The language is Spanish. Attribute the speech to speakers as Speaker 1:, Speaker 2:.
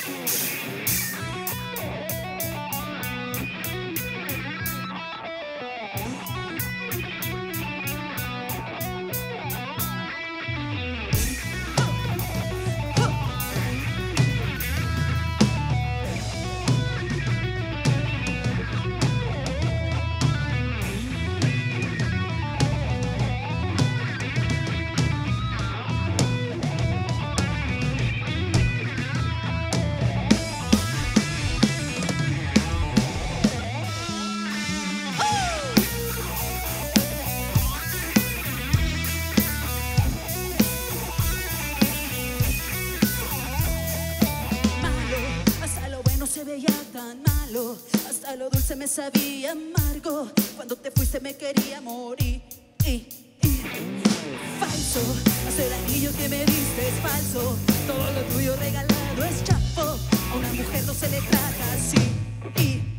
Speaker 1: Se veía tan malo, hasta lo dulce me sabía amargo. Cuando te fuiste me quería morir. Falso, hasta el anillo que me diste es falso. Todo lo tuyo regalado es chapo. A una mujer no se le trata así.